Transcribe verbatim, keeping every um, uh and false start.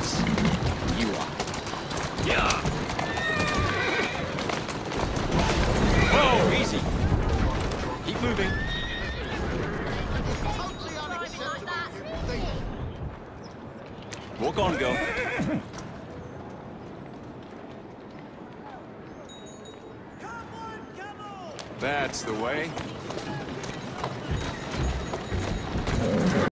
this. You are. Yeah! Whoa, easy. Keep moving. Walk on, girl. That's the way.